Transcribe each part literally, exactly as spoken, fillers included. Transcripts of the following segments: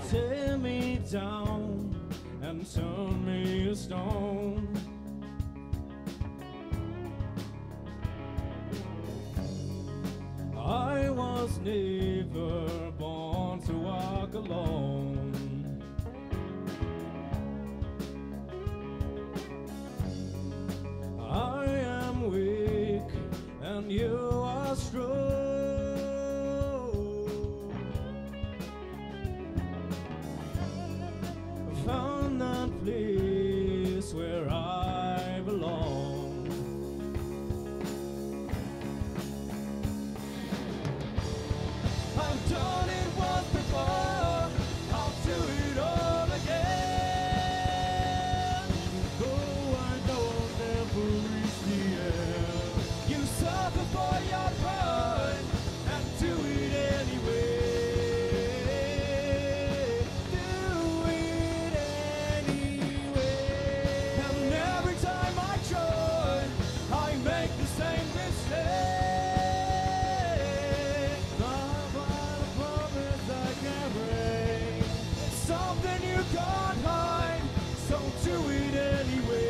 tear me down and turn me to stone. I was never born to walk alone. I am weak and you are strong. Found that place where I belong. I've done it once before, I'll do it all again. Oh, I know I'll never reach the end. You suffer for your pride and do it anyway. Do it anyway. And every time I try, I make the same mistake. Something you can't hide, so do it anyway.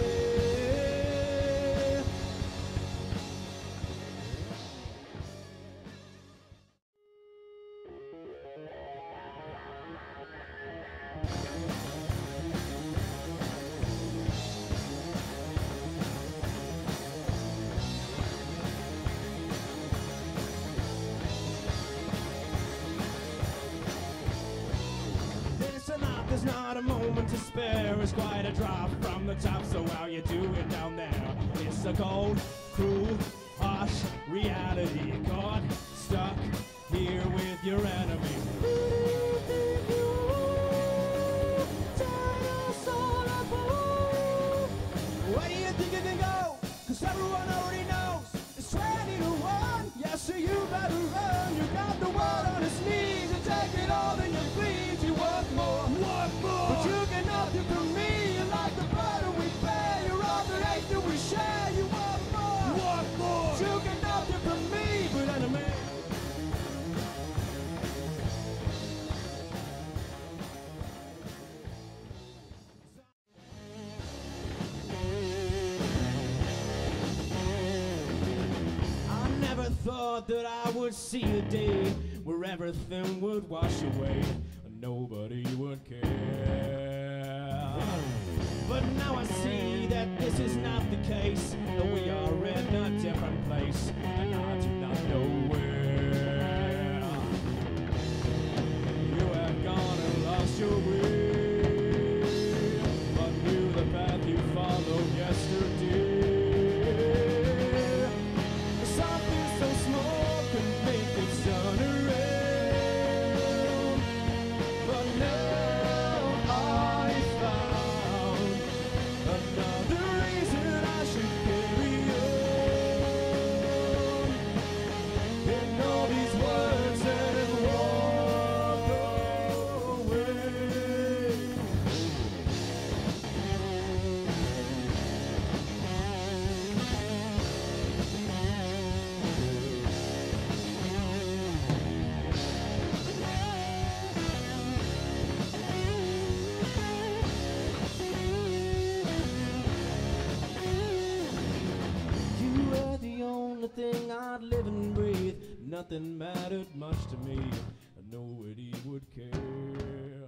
There's not a moment to spare. It's quite a drop from the top, so how you doing down there? It's a cold, cruel, harsh reality. Caught, stuck here with your enemy. Where do you think you can go? Cause everyone already knows it's twenty to one. Yes, so you better run. You got the world on its knees and take it all in your sleeves. You want more, want more, but you get nothing from me. You're like the burden we bear. You're all the hate that we share. You want more, want more, but you get nothing from me but enemy. Thought that I would see a day where everything would wash away and nobody would care. But now I see that this is not the case, that we are in a different place and I do not know where. You had gone and lost your way, but knew the path you followed yesterday. Thing I'd live and breathe, nothing mattered much to me, and nobody would care.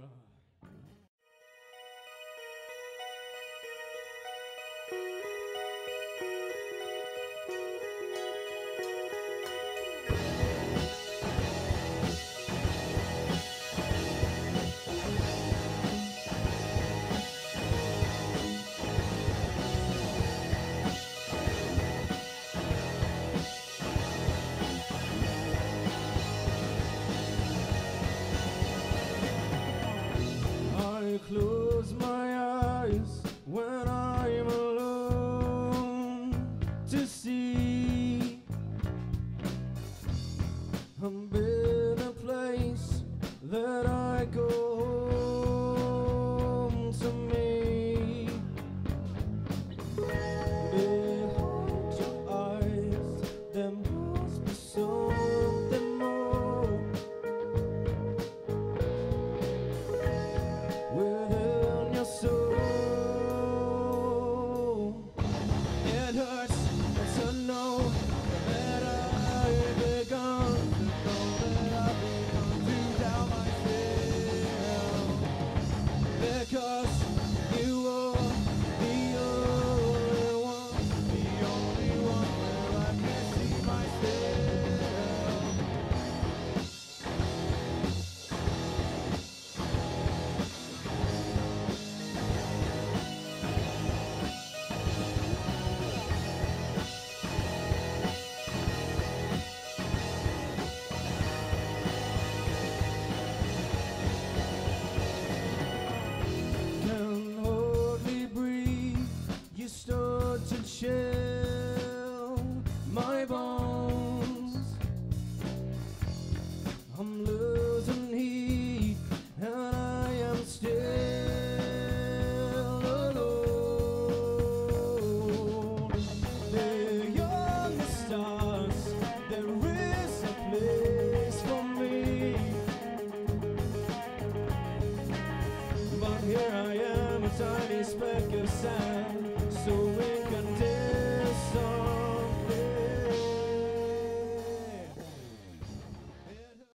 'cause you are the only one, the only one where I can see myself. Can hardly breathe, you start to chill my bones. I'm losing heat and I am still alone. Beyond the stars, there is a place for me. But here I am, a tiny speck of sand.